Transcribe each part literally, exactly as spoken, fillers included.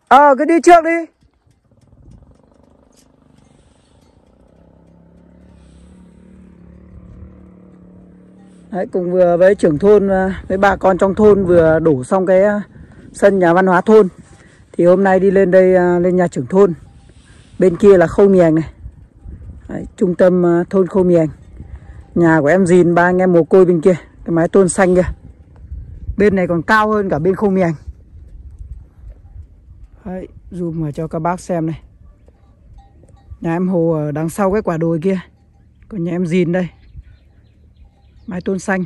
Ờ cứ đi trước đi. Đấy, cùng vừa với trưởng thôn với bà con trong thôn vừa đổ xong cái sân nhà văn hóa thôn. Thì hôm nay đi lên đây, lên nhà trưởng thôn. Bên kia là Khâu Miềng này. Đấy, trung tâm thôn Khâu Miềng. Nhà của em Dìn, ba anh em mồ côi bên kia, cái mái tôn xanh kia. Bên này còn cao hơn cả bên Khâu Miềng. Đấy, zoom vào cho các bác xem này. Nhà em Hồ ở đằng sau cái quả đồi kia. Còn nhà em Dìn đây, mái tôn xanh.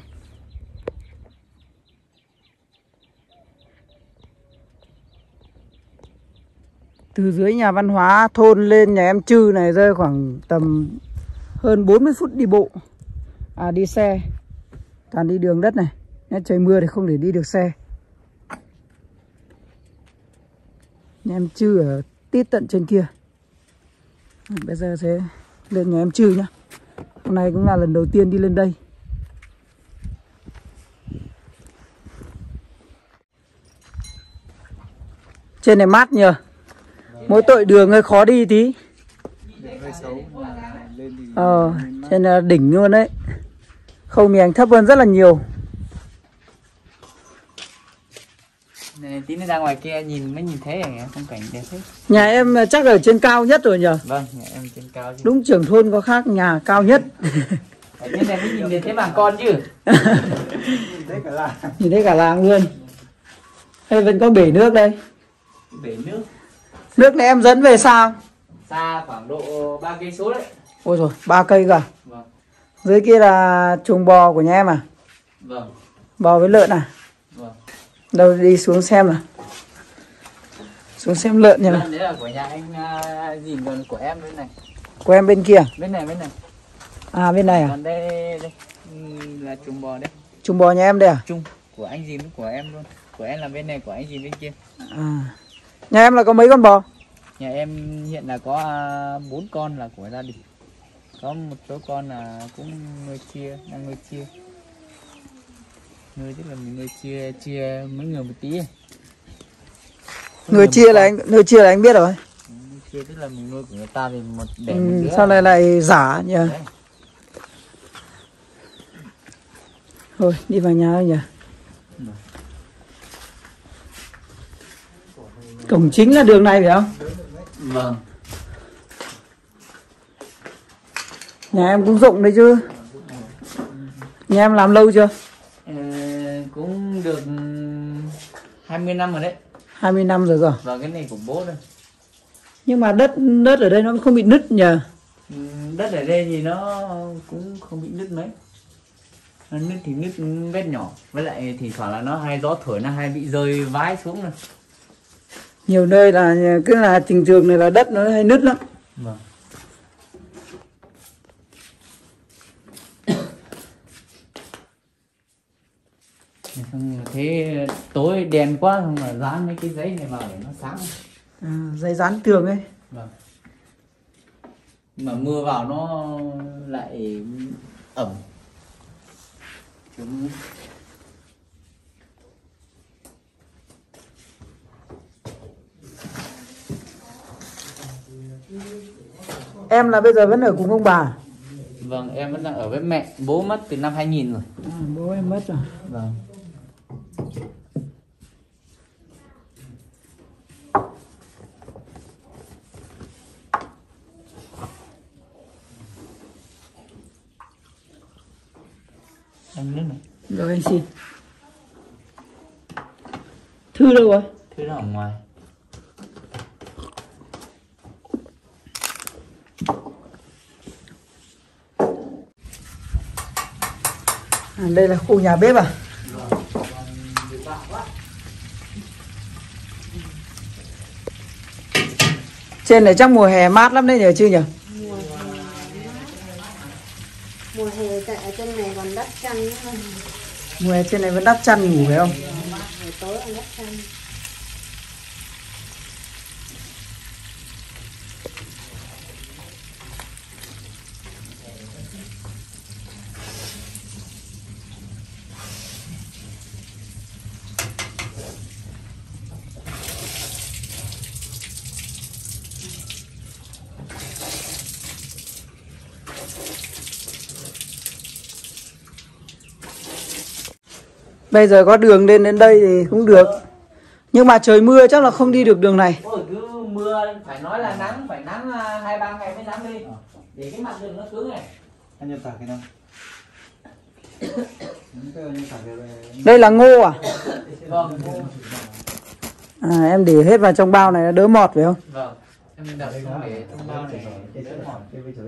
Từ dưới nhà văn hóa thôn lên nhà em Trư này rơi khoảng tầm hơn bốn mươi phút đi bộ. À đi xe. Toàn đi đường đất này. Nên trời mưa thì không để đi được xe. Nhà em Trư ở tít tận trên kia. Bây giờ sẽ lên nhà em Trư nhá. Hôm nay cũng là lần đầu tiên đi lên đây. Trên này mát nhờ. Mỗi tội đường hơi khó đi tí. Ờ, trên là đỉnh luôn đấy. Khâu Miềng thấp hơn rất là nhiều. Này, tí nữa ra ngoài kia nhìn mới nhìn thấy à, phong cảnh đẹp thế. Nhà em chắc ở trên cao nhất rồi nhờ. Vâng, nhà em trên cao chứ. Đúng, trưởng thôn có khác nhà cao nhất. Ở trên này mới nhìn được thấy bà con chứ. Nhìn thấy cả làng. Nhìn thấy cả làng luôn. Đây vẫn có bể nước đây. Bể nước. Nước này em dẫn về sao? Xa khoảng độ ba cây số đấy. Ôi rồi, ba cây cả. Vâng. Dưới kia là chuồng bò của nhà em à? Vâng. Bò với lợn à? Vâng. Đâu đi xuống xem nào. Xuống xem lợn nhỉ nào. Đấy là của nhà anh uh, Dìn, còn của em bên này. Của em bên kia? Bên này, bên này. À bên này à? Còn đây, đây là chuồng bò đấy. Chuồng bò nhà em đây à? Chung của anh Dìn với của em luôn. Của em là bên này, của anh Dìn bên kia. À. Nhà em là có mấy con bò? Nhà em hiện là có bốn uh, con là của gia đình. Có một số con là cũng nuôi chia, đang nuôi chia. Nuôi tức là mình nuôi chia, chia mấy người một tí. Nuôi chia là anh, nuôi chia là anh biết rồi. Nuôi chia tức là mình nuôi của người ta thì một để ừ, một đứa. Sau này lại giả nhỉ. Đấy. Thôi đi vào nhà thôi nhỉ. Đấy. Cổng chính là đường này phải không? Vâng. Nhà em cũng rộng đấy chứ. Nhà em làm lâu chưa? Ờ, cũng được hai mươi năm rồi đấy. hai mươi năm rồi cơ. Và cái này của bố thôi. Nhưng mà đất đất ở đây nó không bị nứt nhỉ? Ừ, đất ở đây thì nó cũng không bị nứt mấy. Nó nứt thì nứt vết nhỏ. Với lại thì thoảng là nó hay gió thổi, nó hay bị rơi vãi xuống rồi. Nhiều nơi là cứ là trình trường này là đất nó hay nứt lắm. Vâng. Thế tối đèn quá không là dán mấy cái giấy này vào để nó sáng. À, giấy dán tường ấy. Vâng. Mà mưa vào nó lại ẩm. Chúng... Em là bây giờ vẫn ở cùng ông bà? Vâng, em vẫn đang ở với mẹ. Bố mất từ năm hai nghìn rồi. À, bố em mất rồi. Vâng. Em nước này. Rồi anh xin. Thư đâu rồi? Thư nó ở ngoài. À, đây là khu nhà bếp à? Trên này chắc mùa hè mát lắm đấy nhỉ chứ nhỉ? Mùa hè, mùa hè tại ở trên này còn đắp chăn nữa không? Mùa hè trên này vẫn đắp chăn ngủ phải không? Buổi tối còn đắp chăn. Bây giờ có đường lên đến đây thì cũng được. Nhưng mà trời mưa chắc là không đi được đường này. Ôi cứ mưa phải nói là nắng, phải nắng hai ba ngày mới nắng đi. Để cái mặt đường nó cứng này. Anh nhập tạc cái nào? Đây là ngô à? Vâng. À, em để hết vào trong bao này nó đỡ mọt phải không? Vâng. Em đặt xong để trong bao này đỡ mọt.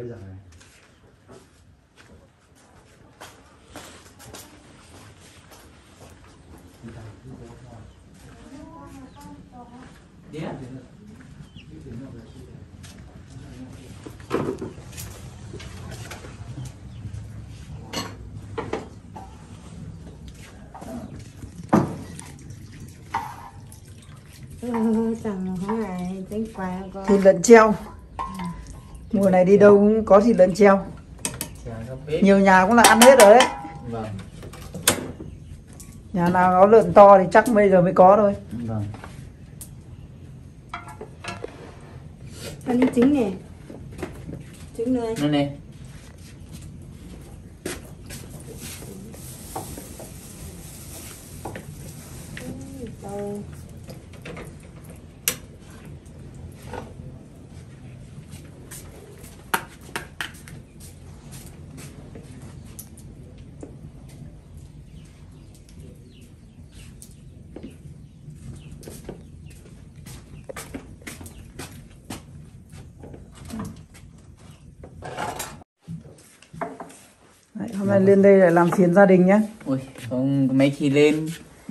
Đi á. Ừ, chẳng hỏi tính quà con. Thịt lợn treo. Mùa này đi đâu cũng có thịt lợn treo. Nhiều nhà cũng là ăn hết rồi đấy. Vâng. Nhà nào có lợn to thì chắc bây giờ mới có thôi. Vâng. Ăn đi trứng nè. Trứng nơi. Nó này. Đâu. Đấy, hôm nay lên đây lại làm phiền gia đình nhé. Ui, không mấy khi lên.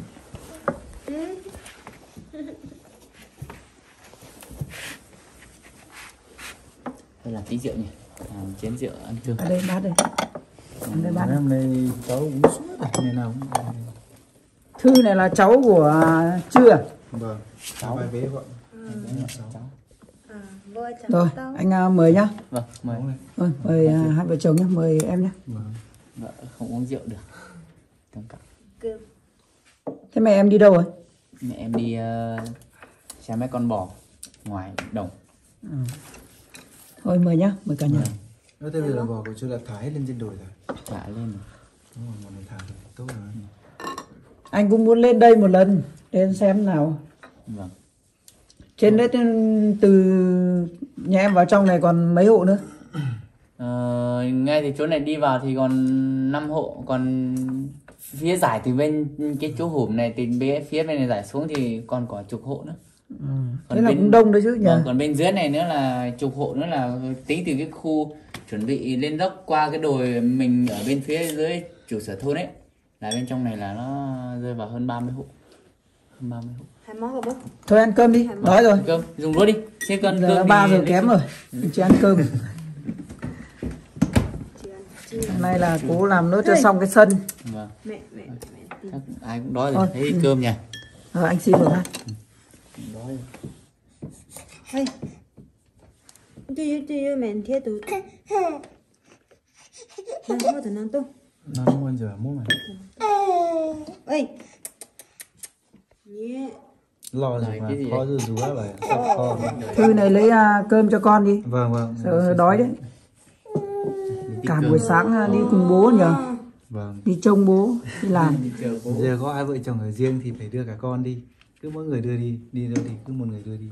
Đây là tí rượu nhỉ. À, chén rượu ăn cơm. Ở đây bát đây. Ở đây bát. Hôm nay cháu uống suốt ngày nào cũng... Thư này là cháu của Trư à? Vâng, cháu bài bế vợ. À, vô chẳng Rồi, tao. anh à, mời nhá. Vâng, mời. Rồi, mời à, hai vợ chồng nhá, mời em nhá. Vâng. Vợ không uống rượu được. Cảm cảm. Cơm. Thế mẹ em đi đâu rồi? Mẹ em đi uh, chăm mấy con bò ngoài đồng. Ừ. Thôi mời nhá, mời cả nhà. Nó thế bây giờ bò của chú là thả hết lên trên đồi rồi. Thả lên rồi. Đúng rồi, một này thả rồi, tốt rồi. Anh cũng muốn lên đây một lần, lên xem nào. Vâng. Trên đấy từ nhà em vào trong này còn mấy hộ nữa? Ờ, ngay thì chỗ này đi vào thì còn năm hộ, còn phía giải từ bên cái chỗ hổm này từ bên phía bên này giải xuống thì còn có chục hộ nữa. Ừ. Còn Thế là bên- cũng đông đấy chứ nhỉ? Vâng, còn bên dưới này nữa là chục hộ nữa, là tính từ cái khu chuẩn bị lên dốc qua cái đồi mình ở bên phía dưới chủ sở thôn ấy, là bên trong này là nó rơi vào hơn ba mươi hộ, hơn ba mươi hộ. Hai món rồi bố. Thôi ăn cơm đi, đói rồi. Cơm dùng đũa đi, xếp cân Giờ cơm là thì ba giờ lấy kém cơm. rồi, chỉ ăn cơm. Chưa ăn. Chưa. Hôm nay là cố làm nốt cho xong cái sân. Vâng, Mẹ, mẹ, mẹ. Tí. chắc ai cũng đói Thôi, rồi, thấy ừ. cơm nhỉ. Rồi anh xin rồi ha. Đói rồi. Hey. Đi, đi, mẹ thiết tủ. Nào, mua thử nào tung. Nó muốn giờ mua mà. Ê. Nhé. Lo gì Này, mà, cái gì khó đấy? rú rú vậy, sắp kho. Thư này lấy à, cơm cho con đi. Vâng, vâng. Sợ đói đấy. Cả buổi sáng à, đi cùng bố nhờ. Vâng. Đi trông bố, đi làm. Đi chờ bố. Giờ có hai vợ chồng ở riêng thì phải đưa cả con đi. Cứ mỗi người đưa đi, đi đâu thì cứ một người đưa đi.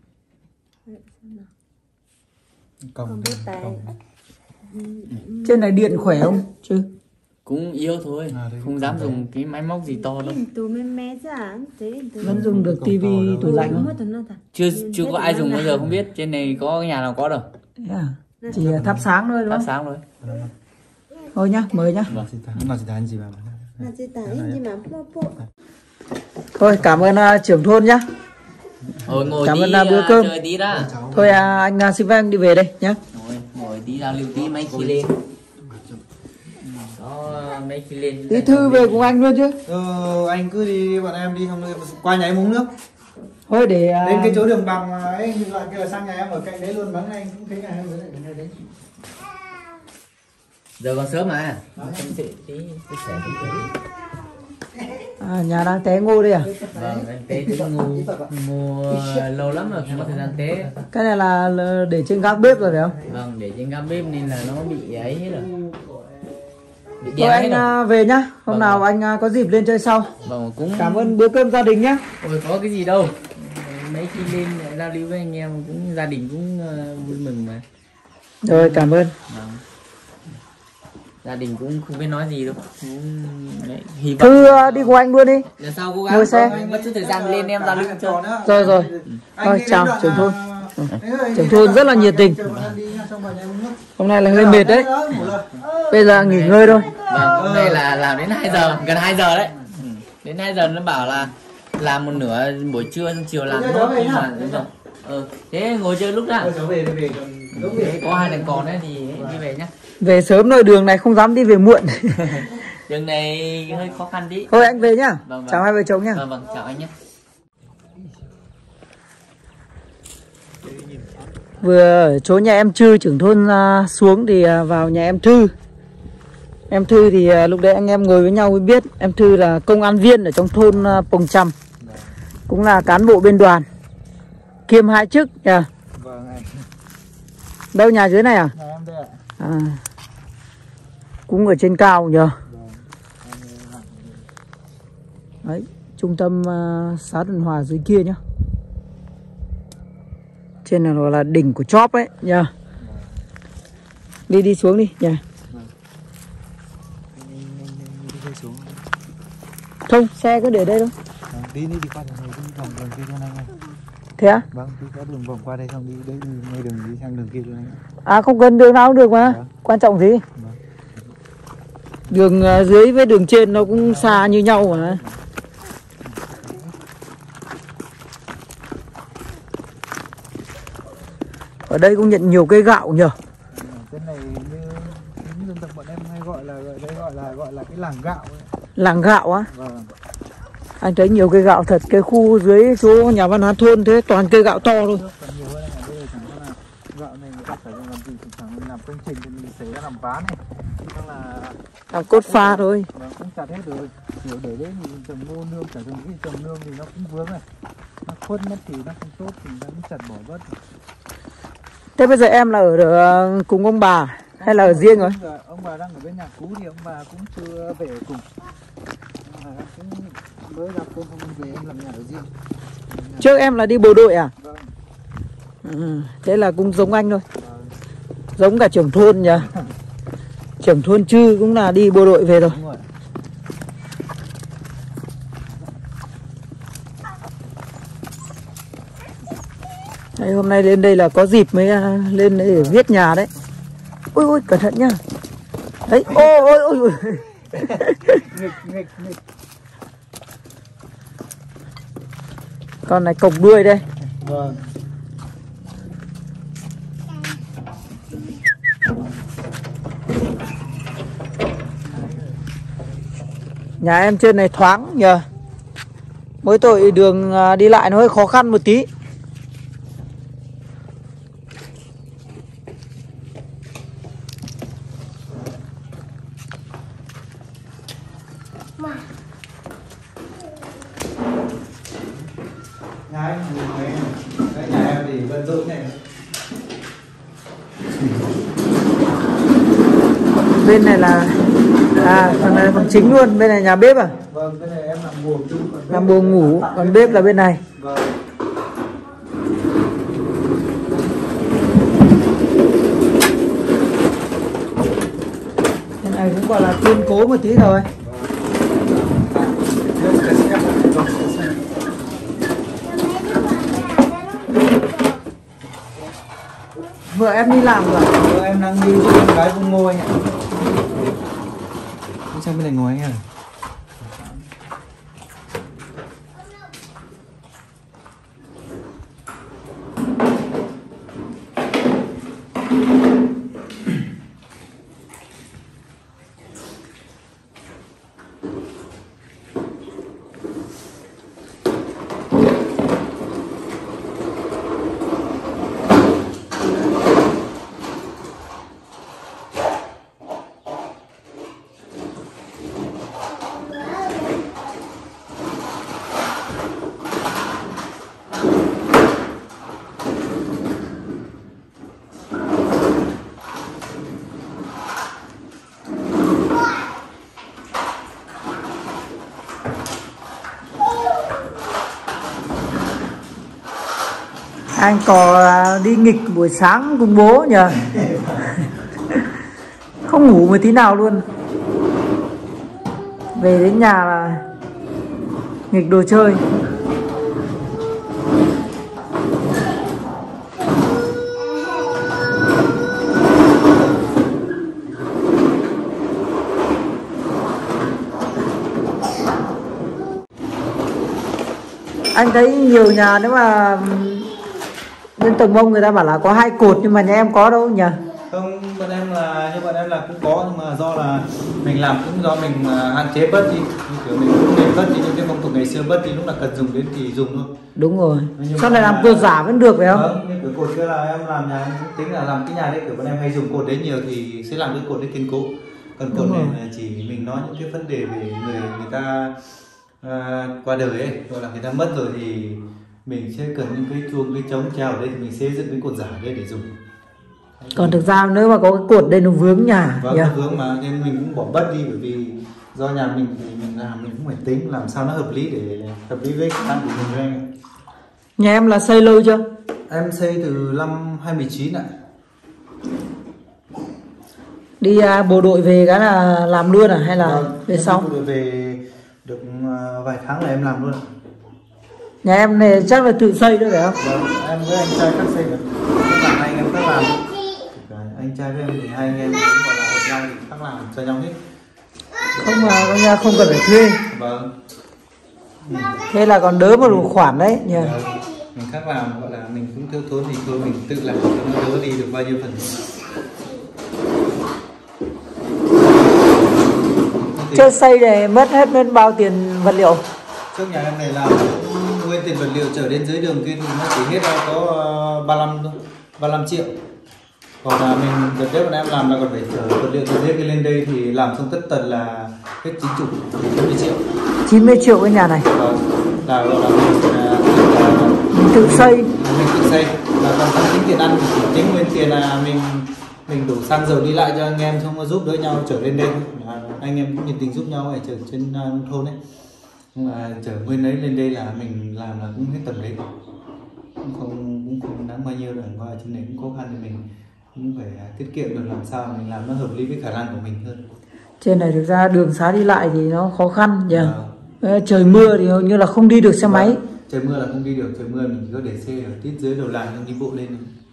Còng Không đây, biết tay. còng. Trên này điện khỏe không? Chứ. Cũng yếu thôi, À, đây không cũng dám còn dùng cái máy móc gì to đâu. Tủ mẹ mẹ ra. Thế. Vẫn dùng được tivi, tủ lạnh Mua không? thử nào thả. Chưa chưa có ai dùng bao giờ, không biết trên này có cái nhà nào có đâu. Thế à? Chỉ thắp sáng thôi đúng Thắp không? sáng thôi. Thôi nhá, mời nhá. Nó chỉ thả- nó chỉ thả anh gì mà. Là chỉ tải gì mà mua bộ. Thôi cảm ơn à, trưởng thôn nhá. Rồi ngồi Cảm tí, ơn là bữa à, cơm. chơi tí đã. Thôi à, anh à, xin phép em đi về đây nhá. Ngồi, ngồi tí giao lưu tí mấy khi lên. Có mấy khi lên. Tí Thư về cùng anh luôn chứ. Ờ, anh cứ đi, bọn em đi không qua nhà em uống nước. Thôi để à, Đến cái chỗ đường bằng ấy, nhìn lại kia là sang nhà em ở cạnh đấy luôn, bắn anh cũng thấy nhà em ở đấy, đấy. Giờ còn sớm mà. Tâm sự tí, chia sẻ tí. à, nhà đang té ngô đây à? Vâng, anh tế tí ngô, ngô lâu lắm rồi không có thời gian tế. Cái này là, là để trên gác bếp rồi phải không? Vâng, để trên gác bếp nên là nó bị ấy hết rồi. bị Thôi đen hết anh rồi. à, về nhá. Hôm Vâng, nào vâng. anh à, có dịp lên chơi sau. Vâng, cũng Cảm ơn bữa cơm gia đình nhá. ôi có cái gì đâu, mấy khi lên giao lưu với anh em cũng gia đình cũng uh, vui mừng mà. Rồi cảm ơn. Vâng. Gia đình cũng không biết nói gì đâu. Cũng đấy, hy vọng Thư à, đi cùng anh luôn đi. lần sau cố gắng. Ngồi xe. Vâng, mất chút thời gian lên em giao lưu chơi. Rồi rồi. Thôi chào trưởng thôn. Trưởng thôn rất là nhiệt tình. Hôm nay là hơi mệt đấy. Bây giờ nghỉ ngơi thôi. Vâng, hôm nay là làm đến hai giờ, gần hai giờ đấy. Ừ. Đến hai giờ nó bảo là làm một nửa buổi trưa xong chiều làm nốt nhưng mà đến giờ. Ừ, thế ngồi chơi lúc nào? Thế có hai thằng còn đấy thì đi về nhá. Về sớm rồi, đường này không dám đi về muộn. Đường này hơi khó khăn tí. Thôi anh về nhá. Vâng, vâng. Chào hai vợ chồng nhá. Vâng vâng, chào anh nhé. Vừa ở chỗ nhà em Trư trưởng thôn à, xuống thì à, vào nhà em Thư. Em Thư thì à, lúc đấy anh em ngồi với nhau mới biết em Thư là công an viên ở trong thôn à, Pồng Chằm, cũng là cán bộ bên đoàn, kiêm hai chức nhờ. Vâng anh. Đâu nhà dưới này à? Nhà em đây ạ. À, cũng ở trên cao nhờ. Đấy, trung tâm uh, xã Thuận Hòa dưới kia nhá. Trên này gọi là đỉnh của chóp ấy nhờ. Đi đi xuống đi nhờ. Không, xe cứ để đây thôi. Vâng, đi đi đi qua đường này, đi vòng đường kia cho anh ơi. Thế á? Vâng, đi có đường vòng qua đây xong đi đấy, ngay đường đi sang đường kia cho anh. À không cần đường nào cũng được mà. Vâng. Quan trọng gì? Vâng. Đường uh, dưới với đường trên nó cũng xa như nhau mà. Ở đây cũng nhận nhiều cây gạo nhờ. Cái này như những dân tộc bọn em hay gọi là gọi đây gọi là gọi là cái làng gạo ấy. Làng gạo á. Vâng. Anh thấy nhiều cây gạo thật. Cái khu dưới chỗ nhà văn hóa thôn thế toàn cây gạo to thôi. Còn nhiều hơn là bây giờ chẳng qua là gạo này người ta phải làm gì, chẳng làm công trình thì mình xảy ra làm ván này, xong là Làm cốt pha thôi. vâng, cũng chặt hết rồi. Kiểu để đấy thì trồng ngô nương, cả trồng cái trồng nương thì nó cũng vướng này, nó khuất mất thì nó không tốt thì nó cũng chặt bỏ bớt. Thế bây giờ em là ở, ở cùng ông bà hay là ở riêng rồi? Ông bà đang ở bên nhà cũ thì ông bà cũng chưa về ở cùng. À, cũng mới ra cơm không về, em làm nhà ở riêng. Trước em là đi bộ đội à? Vâng. Ừ, thế là cũng giống anh thôi. Vâng. Giống cả trưởng thôn nhỉ. Trưởng thôn Trư cũng là đi bộ đội về rồi. Đúng rồi. Đấy, hôm nay lên đây là có dịp mới uh, lên đây để viết nhà đấy. Ui ui cẩn thận nhá. Đấy, ôi ôi ôi ôi. Nghịch nghịch nghịch. Con này cổng đuôi đây. Vâng. Nhà em trên này thoáng nhờ. Mỗi tội đường uh, đi lại nó hơi khó khăn một tí. Nhà em thì mấy cái nhà em thì bận rộn này. Bên này là à phần này là phần chính luôn, bên này nhà bếp à? Vâng, cái này em làm buồng chứ. Làm buồng ngủ, còn bếp là bên này. Vâng. Bên này cũng gọi là kiên cố một tí rồi. Vợ em đi làm rồi. Vâng, em đang đi với con gái con ngôi anh ạ. Đi sang bên này ngồi anh ạ. Anh có đi nghịch buổi sáng cùng bố nhờ. Không ngủ một tí nào luôn. Về đến nhà là nghịch đồ chơi. Anh thấy nhiều nhà nếu mà bên tầng Mông người ta bảo là có hai cột, nhưng mà nhà em có đâu nhỉ? Không, bọn em là như bọn em là cũng có, nhưng mà do là mình làm cũng do mình hạn chế bớt đi, kiểu mình cũng nên bớt đi những cái phong tục ngày xưa, bớt đi lúc là cần dùng đến thì dùng thôi. Đúng rồi. Sao lại làm cột giả vẫn được phải không? Vâng, như cái cột kia là em làm nhà em tính là làm cái nhà đấy, kiểu bọn em hay dùng cột đấy nhiều thì sẽ làm cái cột đấy kiên cố. Còn cột này là chỉ mình nói những cái vấn đề về người người ta à, qua đời ấy, gọi là người ta mất rồi thì mình sẽ cần những cái chuông, cái trống treo ở đây thì mình sẽ dựng cái cột giả đây để dùng. Còn thực ra nếu mà có cái cột đây nó vướng nhà. Vâng, yeah. nó vướng mà nên mình cũng bỏ bớt đi, bởi vì do nhà mình thì mình làm mình cũng phải tính làm sao nó hợp lý để hợp lý với khả năng của mình thôi anh. Nhà em là xây lâu chưa? Em xây từ năm hai mươi chín ạ. Đi uh, bộ đội về cái là làm luôn à hay là vâng, về sau? Bộ đội về được uh, vài tháng là em làm luôn ạ. Nhà em này chắc là tự xây đấy phải không? Vâng, em với anh trai cắt xây được. Các anh em khác làm. Anh trai với em thì hai anh em cũng gọi là hợp nhau thì khác làm cho nhau hết. Không mà con nhà không cần phải thuê. Vâng. Ừ. Thế là còn đỡ một khoản đấy nhỉ? Vâng. Mình khác làm gọi là mình cũng thiếu thốn thì thôi mình tự làm cho nó đỡ đi được bao nhiêu phần. Chơi xây này mất hết bên bao tiền vật liệu? Trước nhà em này làm nguyên tiền vật liệu trở đến dưới đường kia thì nó chỉ hết ra có ba mươi lăm thôi, ba mươi lăm triệu. Còn là mình đợt đấy bọn em làm là còn phải chở vật liệu từ đây lên đây thì làm xong tất tần là hết chín mươi, chín mươi triệu. chín mươi triệu cái nhà này. Vâng. Là gọi là mình, là, là, mình tự xây. Mình tự xây. Là còn không tính tiền ăn, chỉ tính nguyên tiền là mình mình đổ xăng dầu đi lại cho anh em xong giúp đỡ nhau trở lên đây. À, anh em cũng nhiệt tình giúp nhau ở trở trên uh, thôn ấy. Nhưng mà chở nguyên đấy lên đây là mình làm là cũng hết tầm đấy. Cũng không cũng không đáng bao nhiêu rồi, qua trên này cũng khó khăn thì mình cũng phải tiết kiệm được làm sao mình làm nó hợp lý với khả năng của mình hơn. Trên này thực ra đường xá đi lại thì nó khó khăn nhỉ. À. Trời mưa thì hầu như là không đi được xe máy. Trời mưa là không đi được, trời mưa mình chỉ có để xe ở tít dưới đầu làng không đi bộ lên.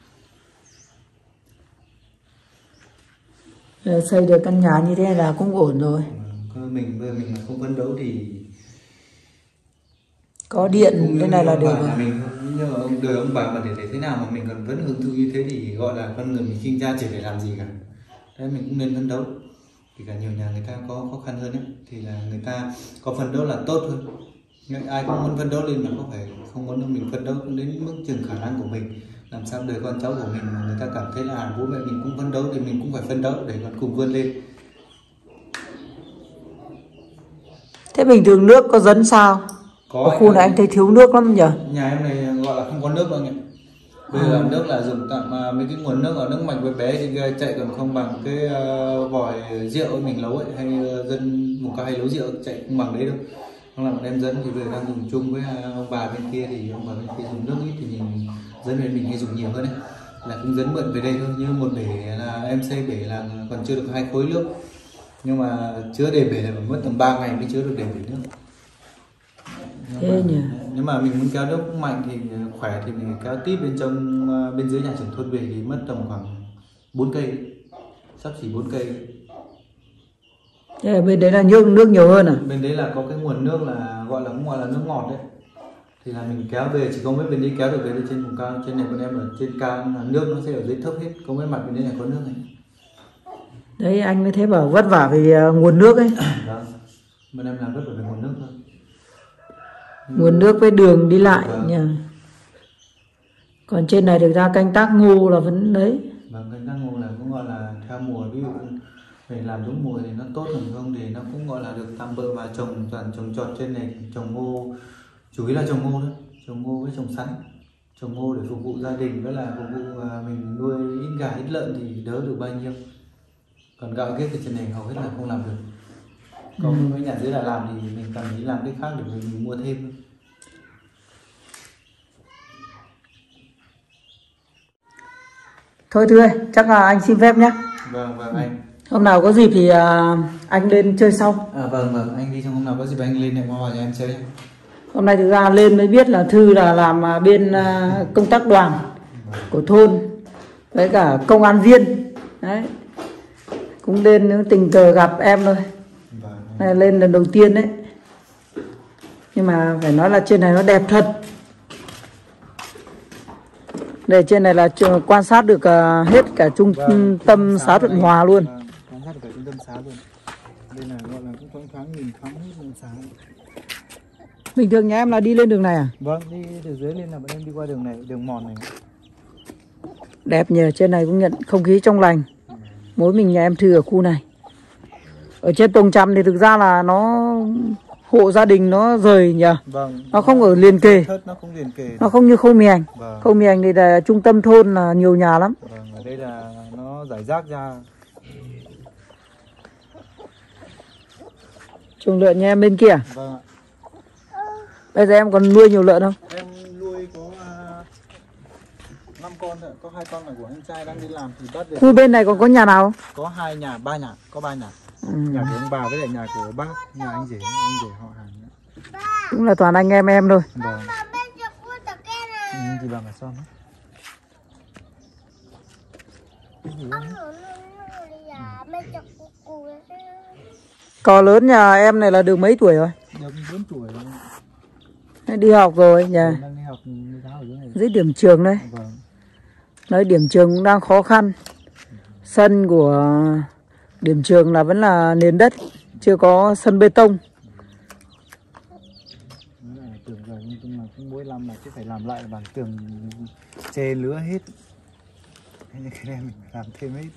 Rồi, xây được căn nhà như thế là cũng ổn rồi. Ừ, mình bây giờ mình mà không phấn đấu thì có điện cái này là được rồi. Mình như là ông đời ông bà mà để, để thế nào mà mình còn vẫn hưởng thụ như thế thì gọi là con người mình sinh ra chỉ để làm gì cả. Đấy mình cũng nên phấn đấu. Thì cả nhiều nhà người ta có khó khăn hơn ấy, thì là người ta có phấn đấu là tốt hơn. Nhưng ai cũng muốn phấn đấu lên mà không phải không muốn mình phấn đấu đến mức chừng khả năng của mình. Làm sao đời con cháu của mình mà người ta cảm thấy là bố mẹ mình cũng phấn đấu thì mình cũng phải phấn đấu để còn cùng vươn lên. Thế bình thường nước có dấn sao? Có. Ở khu này anh thấy thiếu nước lắm nhỉ? Nhà em này gọi là không có nước đâu anh ạ. Bây giờ à. Nước là dùng tạm uh, mấy cái nguồn nước ở nước mạch với bé thì chạy còn không bằng cái uh, vòi rượu mình nấu ấy, hay uh, dân vùng cao hay nấu rượu chạy không bằng đấy đâu. Không là bọn em dẫn thì bây giờ đang dùng chung với uh, ông bà bên kia, thì ông bà bên kia dùng nước ít thì mình dẫn bên mình hay dùng nhiều hơn đấy. Là cũng dẫn mượn về đây thôi, như một bể là em xây bể là còn chưa được hai khối nước, nhưng mà chứa để bể là phải mất tầm ba ngày mới chứa được để bể nước. Thế nhỉ? Nếu mà mình muốn kéo nước mạnh thì khỏe thì mình kéo tít bên trong bên dưới nhà trưởng thôn về thì mất tầm khoảng bốn cây, sắp xỉ bốn cây. Thế bên đấy là nước nước nhiều hơn à? Bên đấy là có cái nguồn nước là gọi là cũng gọi là nước ngọt đấy. Thì là mình kéo về chỉ có mấy bên đấy kéo được về trên vùng cao, trên này bọn em ở trên cao là nước nó sẽ ở dưới thấp hết, có mấy mặt bên đấy là có nước này. Đấy anh mới thấy bảo vất vả vì uh, nguồn nước ấy. Vâng. Bên em làm vất vả về nguồn nước thôi. Nguồn nước với đường đi lại vâng. nhỉ. Còn trên này thực ra canh tác ngô là vẫn đấy. Vâng, canh tác ngô là cũng gọi là theo mùa, ví dụ mình làm đúng mùa thì nó tốt hơn không thì nó cũng gọi là được tạm bợ, và trồng toàn trồng trọt trên này, trồng ngô chủ yếu là trồng ngô thôi, trồng ngô với trồng sắn, trồng ngô để phục vụ gia đình với là phục vụ mình nuôi ít gà ít lợn thì đỡ được bao nhiêu. Còn gạo ghép thì trên này hầu hết là không làm được. Còn ừ. mấy nhà dưới là làm thì mình cần đi làm cái khác để mình mua thêm. Thôi thưa ơi, chắc là anh xin phép nhé. Vâng vâng anh. Hôm nào có dịp thì à, anh lên chơi sau. À, vâng vâng anh đi xong hôm nào có dịp anh lên lại qua vào nhà em chơi. Hôm nay thực ra lên mới biết là Thư là làm à, bên à, công tác đoàn của thôn với cả công an viên đấy, cũng lên tình cờ gặp em thôi. Vâng. Này, lên lần đầu tiên đấy, nhưng mà phải nói là trên này nó đẹp thật. Đây trên này là quan sát được uh, hết cả trung Vâng, tâm xã Thuận Hòa luôn. Vâng, quan sát được cả trung tâm xã luôn. Đây là gọi là cũng thoáng thoáng nhìn thoáng hết trung tâm xã. Bình thường nhà em là đi lên đường này à? Vâng, đi từ dưới lên là bọn em đi qua đường này, đường mòn này. Đẹp nhờ, trên này cũng nhận không khí trong lành. Mỗi mình nhà em Thư ở khu này. Ở trên Tùng Trầm thì thực ra là nó hộ gia đình nó rời nhờ. Vâng. Nó không ở liền kề. Thớt nó không liền kề. Nó không như Khâu Mì Ảnh. Vâng. Khâu Mì Ảnh thì là trung tâm thôn là nhiều nhà lắm. Vâng, ở đây là nó giải rác ra. Chuồng lợn nhà em bên kia. Vâng ạ. Bây giờ em còn nuôi nhiều lợn không? Em nuôi có uh, năm con thôi, có hai con là của anh trai đang đi làm thì bắt được. Khu bên này còn có nhà nào không? Có hai nhà, ba nhà, có ba nhà. Ừ. Nhà của ông bà với lại nhà của bác, nhà anh rể, anh rể họ hàng nữa. Cũng là toàn anh em em thôi. Vâng. Ừ, gì bà mà son đó. Cái gì đó? Cò lớn nhà em này là được mấy tuổi rồi? Được bốn tuổi rồi. Đi học rồi nhỉ? Đang đi học giáo ở dưới này. Dưới điểm trường đấy. Vâng. Nói điểm trường cũng đang khó khăn. Sân của điểm trường là vẫn là nền đất, chưa có sân bê tông. Tưởng rồi nhưng mà cũng mỗi năm là cứ phải làm lại bằng tường che lứa hết. Thế nên cái này mình phải làm thêm hết.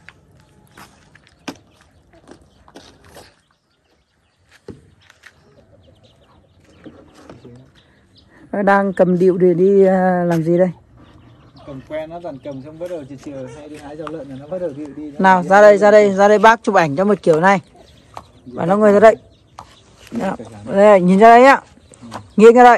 Nó đang cầm điệu để đi làm gì đây? Cầm quen nó toàn cầm xong bắt đầu chiều chiều hay đi hái rau lợn là nó bắt đầu điệu đi. Nào ra đây, ra đây, ra đây bác chụp ảnh cho một kiểu này. Và nó ngồi ra đây. Đây, nhìn ra đây nhá. Nghiêng ra đây.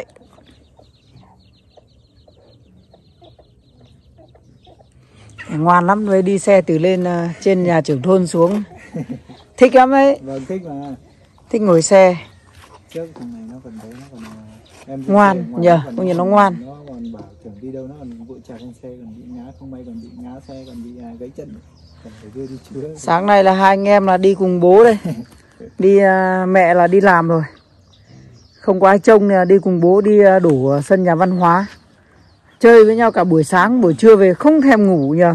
Ngoan lắm, mới đi xe từ lên uh, trên nhà trưởng thôn xuống. Thích lắm đấy. Vâng, thích mà. Thích ngồi xe. Trước thằng này nó còn đấy, nó còn em ngoan nhờ, công nhận nó ngoan. Nó còn bảo trưởng đi đâu nó còn vội trà lên xe, còn bị ngã, không may còn bị ngã xe, còn bị uh, gãy chân. Còn phải đưa đi chữa. Sáng nay là hai anh em là đi cùng bố đây. Đi uh, mẹ là đi làm rồi. Không có ai trông là đi cùng bố đi uh, đổ sân nhà văn hóa. Chơi với nhau cả buổi sáng, buổi trưa về không thèm ngủ nhờ.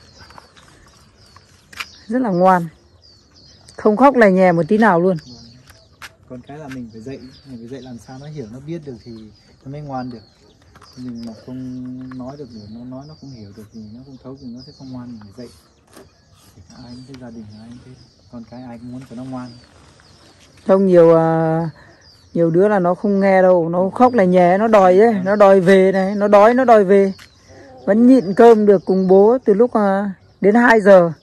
Rất là ngoan. Không khóc lè nhè một tí nào luôn. Còn cái là mình phải dạy, mình phải dạy làm sao nó hiểu, nó biết được thì nó mới ngoan được. Mình mà không nói được, nó nói nó không hiểu được thì nó không thấu thì nó sẽ không ngoan. Mình phải dạy. Ai cũng thế, gia đình ai cũng thế. Con cái ai cũng muốn cho nó ngoan. Không nhiều uh, nhiều đứa là nó không nghe đâu, nó khóc lè nhè, nó đòi ấy, nó đòi về này, nó đói nó đòi về. Vẫn nhịn cơm được cùng bố từ lúc uh, đến hai giờ.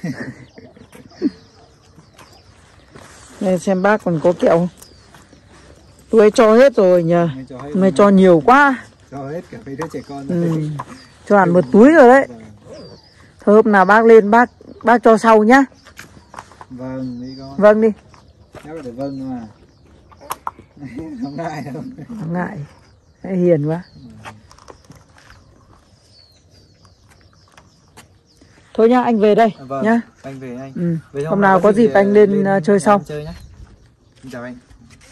Đây xem bác còn có kẹo không? Tôi ấy cho hết rồi nhờ. Mày cho nhiều quá. Cho hết cả mấy đứa trẻ con. Ừ. Cho hẳn một túi rồi đấy. Thôi hôm nào bác lên bác bác cho sau nhá. Vâng, đi con. Vâng đi. Nhắc để vâng thôi mà. Không ngại đâu. Không ngại. Hiền quá. Thôi nhá, anh về đây. À, vâng, nhá. Anh về anh. Ừ. Về Hôm nào có dịp anh lên, lên chơi sau. Chơi nhá. Xin chào anh.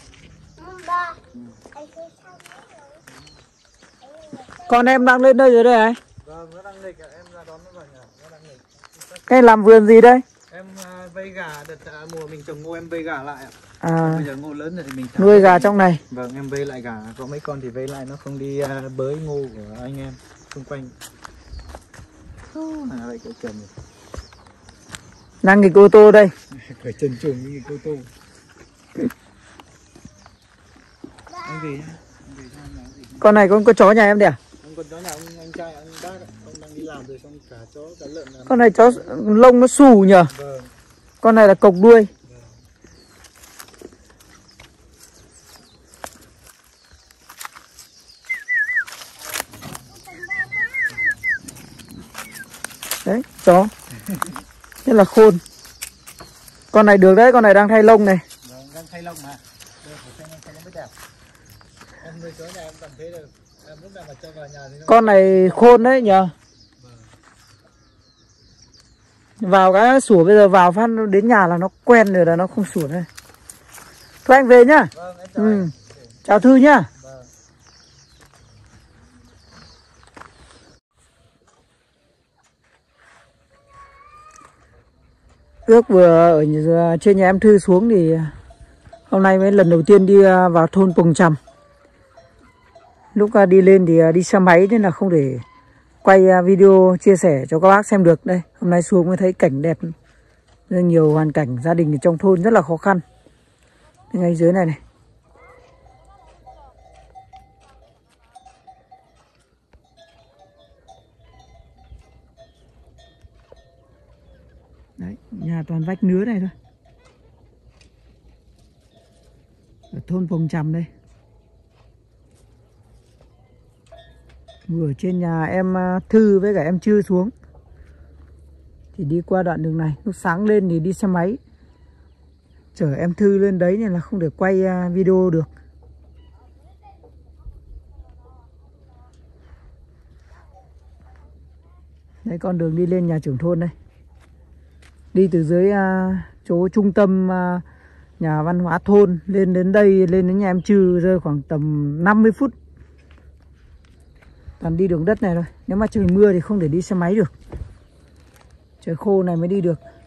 Con em đang lên đây rồi đây ấy. Vâng, nó đang nghịch, em ra đón nó vào nhà, nó đang nghịch. Cái làm vườn gì đây? Em uh, vây gà, đợt uh, mùa mình trồng ngô em vây gà lại ạ. À, bây giờ ngô lớn rồi thì mình nuôi gà trong này. Vâng, em vây lại gà, có mấy con thì vây lại nó không đi uh, bới ngô của anh em xung quanh. À, lại cậu trần rồi. Đang nghịch ô tô đây. Phải trần chuồng như nghịch ô tô. Anh về nhá. Anh về cho anh gì. Con này con có chó nhà em đấy à? Không, con chó nhà ông anh trai anh bác ạ. Ông đang đi làm rồi xong cả chó cả lợn làm. Con này chó lông nó xù nhờ. Vâng. Con này là cộc đuôi. Đấy, chó. Rất là khôn. Con này được đấy, con này đang thay lông này. Vâng, đang thay lông mà. Đây, phải thay lông cho nó mới đẹp. Em nuôi chó nhà em cảm thấy là em lúc nào mà cho vào nhà thì nó... Con này khôn đấy nhờ. Vào cái sủa bây giờ vào phát đến nhà là nó quen rồi là nó không sủa này. Thôi anh về nhá. Vâng, em chào Ừ. em. Chào Thư nhá. Vâng. Ước vừa ở nhà, trên nhà em Thư xuống thì hôm nay mới lần đầu tiên đi vào thôn Pồng Chằm. Lúc đi lên thì đi xe máy nên là không để quay video chia sẻ cho các bác xem được. Đây, hôm nay xuống mới thấy cảnh đẹp. Rất nhiều hoàn cảnh gia đình ở trong thôn rất là khó khăn. Ngay dưới này này. Đấy, nhà toàn vách nứa này thôi. Ở thôn Pồng Chằm đây. Vừa trên nhà em Thư với cả em Chư xuống thì đi qua đoạn đường này. Lúc sáng lên thì đi xe máy chở em Thư lên đấy nên là không thể quay video được. Đấy, con đường đi lên nhà trưởng thôn đây. Đi từ dưới uh, chỗ trung tâm uh, nhà văn hóa thôn lên đến đây, lên đến nhà em Chư rơi khoảng tầm năm mươi phút. Toàn đi đường đất này thôi. Nếu mà trời mưa thì không thể đi xe máy được. Trời khô này mới đi được.